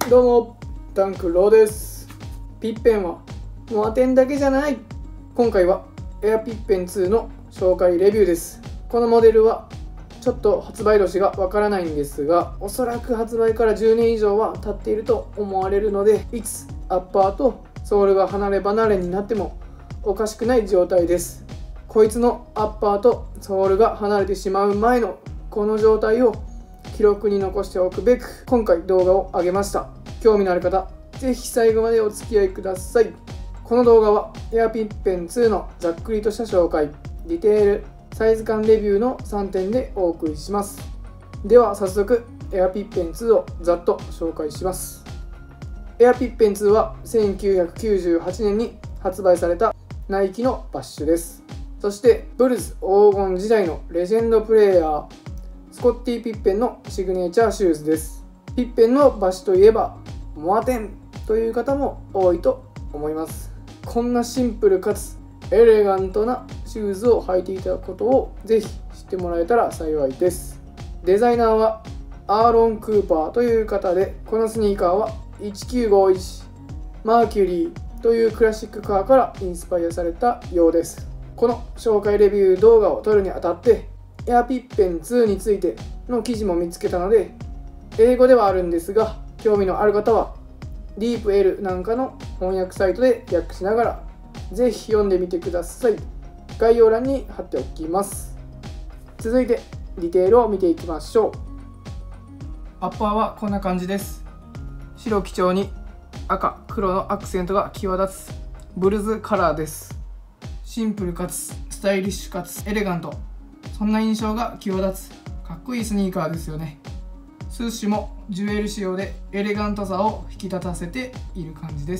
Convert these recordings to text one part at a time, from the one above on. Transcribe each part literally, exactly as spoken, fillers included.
どうも、ダンクローです。ピッペンはモアテンだけじゃない。今回はエアピッペンツーの紹介レビューです。このモデルはちょっと発売年がわからないんですが、おそらく発売からじゅうねん以上は経っていると思われるので、いつアッパーとソールが離れ離れになってもおかしくない状態です。こいつのアッパーとソールが離れてしまう前のこの状態を記録に残しておくべく今回動画を上げました。興味のある方、ぜひ最後までお付き合いください。この動画はエアピッペンツーのざっくりとした紹介、ディテール、サイズ感レビューのさんてんでお送りします。では早速エアピッペンツーをざっと紹介します。エアピッペンツーはせんきゅうひゃくきゅうじゅうはちねんに発売されたナイキのバッシュです。そしてブルズ黄金時代のレジェンドプレーヤースコッティ・ピッペンのシグネチャーシューズです。ピッペンのバッシュといえばモアテンという方も多いと思います。こんなシンプルかつエレガントなシューズを履いていたことをぜひ知ってもらえたら幸いです。デザイナーはアーロン・クーパーという方で、このスニーカーはいちきゅうごいちマーキュリーというクラシックカーからインスパイアされたようです。この紹介レビュー動画を撮るにあたってエアピッペンツーについての記事も見つけたので、英語ではあるんですが、興味のある方はディープ L なんかの翻訳サイトで訳しながらぜひ読んでみてください。概要欄に貼っておきます。続いてディテールを見ていきましょう。アッパーはこんな感じです。白基調に赤黒のアクセントが際立つブルズカラーです。シンプルかつスタイリッシュかつエレガント、そんな印象が際立つかっこいいスニーカーですよね。スッシュもジュエル仕様でエレガントさを引き立たせている感じです。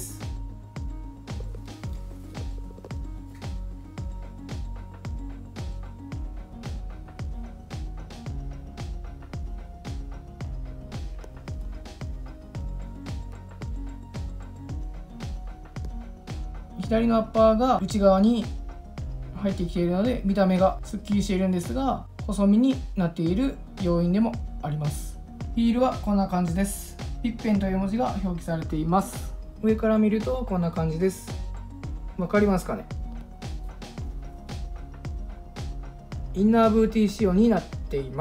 左のアッパーが内側に入ってきているので見た目がすっきりしているんですが、細身になっている要因でもあります。ヒールはこんな感じです。ピッペンという文字が表記されています。上から見るとこんな感じです。わかりますかね。インナーブーティー仕様になっています。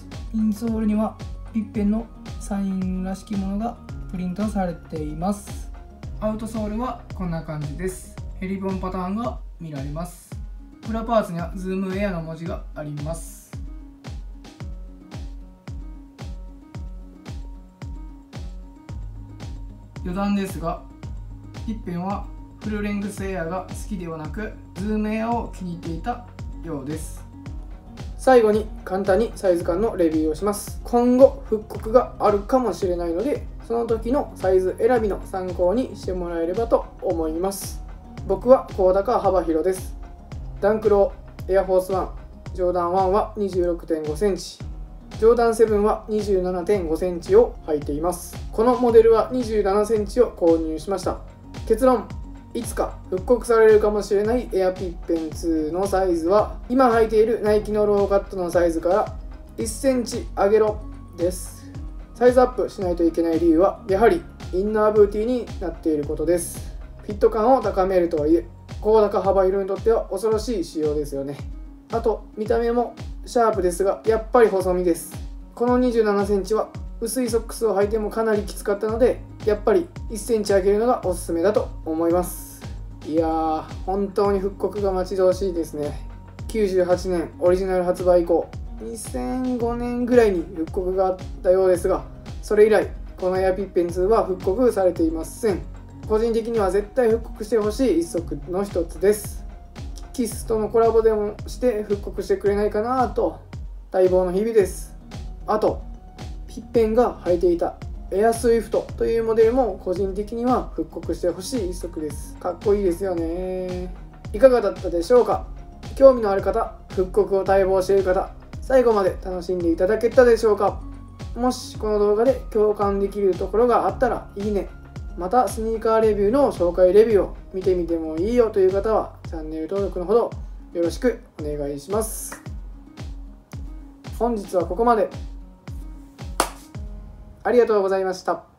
インソールにはピッペンのサインらしきものがプリントされています。アウトソールはこんな感じです。ヘリボンパターンが見られます。裏パーツにはズームエアの文字があります。余談ですが、ピッペンはフルレングスエアが好きではなくズームエアを気に入っていたようです。最後に簡単にサイズ感のレビューをします。今後復刻があるかもしれないので、その時のサイズ選びの参考にしてもらえればと思います。僕は高高幅広です。ダンクローエアフォースワンジョーダンワンは にじゅうろくてんごセンチ、ジョーダンセブンは にじゅうななてんごセンチを履いています。このモデルはにじゅうななセンチを購入しました。結論、いつか復刻されるかもしれないエアピッペンツーのサイズは今履いているナイキのローカットのサイズからいっセンチ上げろです。サイズアップしないといけない理由はやはりインナーブーティーになっていることです。フィット感を高めるとはいえ高高幅広にとっては恐ろしい仕様ですよね。あと見た目もシャープですがやっぱり細身です。このにじゅうななセンチは薄いソックスを履いてもかなりきつかったので、やっぱりいっセンチ上げるのがおすすめだと思います。いやー、本当に復刻が待ち遠しいですね。きゅうじゅうはちねんオリジナル発売以降にせんごねんぐらいに復刻があったようですが、それ以来このエアピッペンツーは復刻されていません。個人的には絶対復刻してほしい一足の一つです。キスとのコラボでもして復刻してくれないかなと待望の日々です。あとピッペンが履いていたエアスイフトというモデルも個人的には復刻してほしい一足です。かっこいいですよね。いかがだったでしょうか。興味のある方、復刻を待望している方、最後まで楽しんでいただけたでしょうか。もしこの動画で共感できるところがあったらいいね、またスニーカーレビューの紹介レビューを見てみてもいいよという方はチャンネル登録のほどよろしくお願いします。本日はここまで。ありがとうございました。